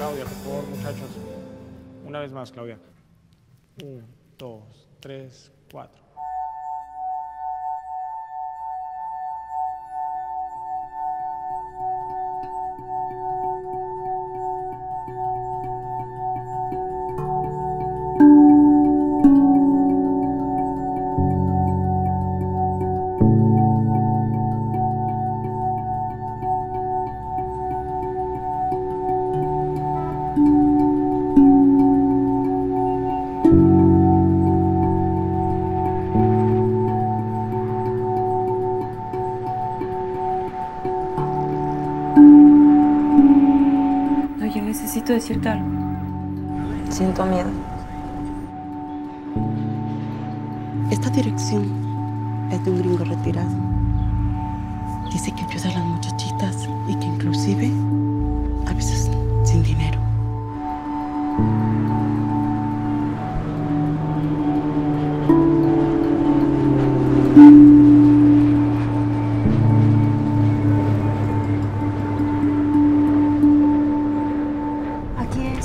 Claudia, por favor, muchachos. Una vez más, Claudia. 1, 2, 3, 4. Oye, necesito decirte algo. Siento miedo. Esta dirección es de un gringo retirado. Dice que ayuda a las muchachitas y que inclusive a veces sin dinero. Aquí es.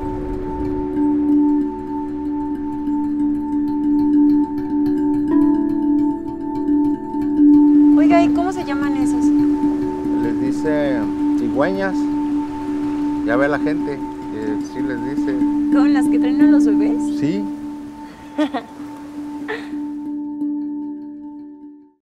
Oiga, ¿y cómo se llaman esos? Les dice cigüeñas. Ya ve la gente que sí les dice. ¿Con las que traen a los bebés? Sí.